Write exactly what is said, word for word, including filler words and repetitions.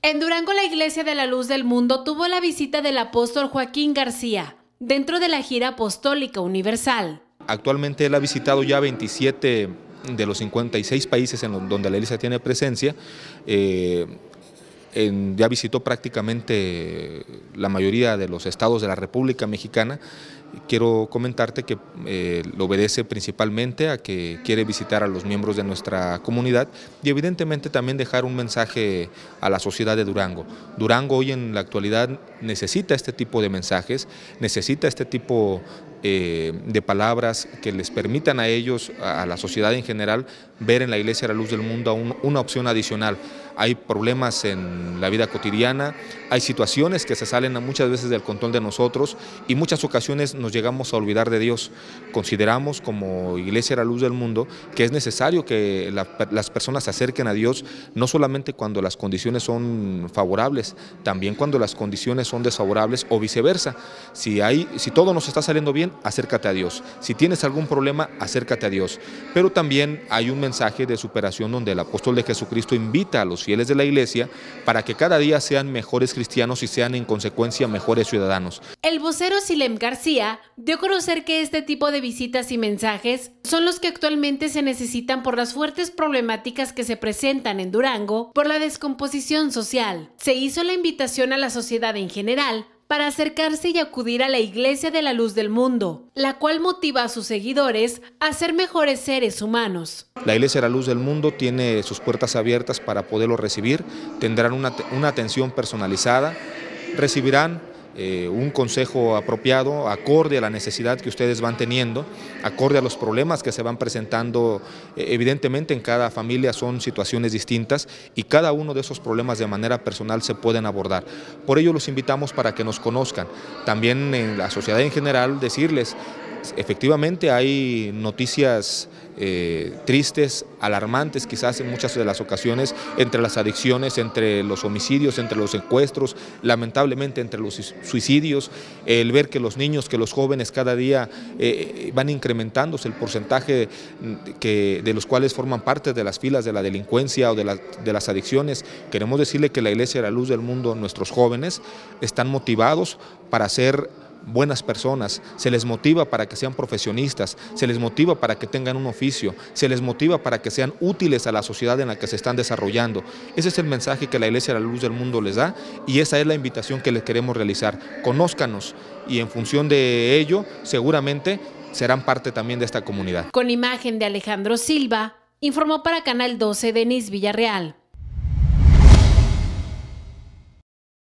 En Durango, la Iglesia de la Luz del Mundo tuvo la visita del apóstol Joaquín García, dentro de la gira apostólica universal. Actualmente él ha visitado ya veintisiete de los cincuenta y seis países en donde la Iglesia tiene presencia. Eh, en, ya visitó prácticamente la mayoría de los estados de la República Mexicana. Quiero comentarte que eh, lo obedece principalmente a que quiere visitar a los miembros de nuestra comunidad y evidentemente también dejar un mensaje a la sociedad de Durango. Durango hoy en la actualidad necesita este tipo de mensajes, necesita este tipo eh, de palabras que les permitan a ellos, a la sociedad en general, ver en la Iglesia de la Luz del Mundo un, una opción adicional. Hay problemas en la vida cotidiana, hay situaciones que se salen muchas veces del control de nosotros y muchas ocasiones nos llegamos a olvidar de Dios. Consideramos como Iglesia de la Luz del Mundo que es necesario que la, las personas se acerquen a Dios, no solamente cuando las condiciones son favorables, también cuando las condiciones son desfavorables o viceversa. Si, hay, si todo nos está saliendo bien, acércate a Dios. Si tienes algún problema, acércate a Dios. Pero también hay un mensaje de superación donde el apóstol de Jesucristo invita a los fieles de la Iglesia para que cada día sean mejores cristianos y sean en consecuencia mejores ciudadanos. El vocero Silem García dio a conocer que este tipo de visitas y mensajes son los que actualmente se necesitan por las fuertes problemáticas que se presentan en Durango por la descomposición social. Se hizo la invitación a la sociedad en general para acercarse y acudir a la Iglesia de la Luz del Mundo, la cual motiva a sus seguidores a ser mejores seres humanos. La Iglesia de la Luz del Mundo tiene sus puertas abiertas para poderlo recibir, tendrán una, una atención personalizada, recibirán eh, un consejo apropiado, acorde a la necesidad que ustedes van teniendo, acorde a los problemas que se van presentando. Eh, evidentemente en cada familia son situaciones distintas y cada uno de esos problemas de manera personal se pueden abordar. Por ello los invitamos para que nos conozcan. También en la sociedad en general decirles, efectivamente hay noticias eh, tristes, alarmantes quizás en muchas de las ocasiones, entre las adicciones, entre los homicidios, entre los secuestros, lamentablemente entre los suicidios, el ver que los niños, que los jóvenes cada día eh, van incrementándose el porcentaje que, de los cuales forman parte de las filas de la delincuencia o de, la, de las adicciones. Queremos decirle que la Iglesia de la Luz del Mundo, nuestros jóvenes, están motivados para ser buenas personas, se les motiva para que sean profesionistas, se les motiva para que tengan un oficio, se les motiva para que sean útiles a la sociedad en la que se están desarrollando. Ese es el mensaje que la Iglesia de la Luz del Mundo les da y esa es la invitación que les queremos realizar. Conózcanos y en función de ello seguramente serán parte también de esta comunidad. Con imagen de Alejandro Silva, informó para Canal doce Denise Villarreal.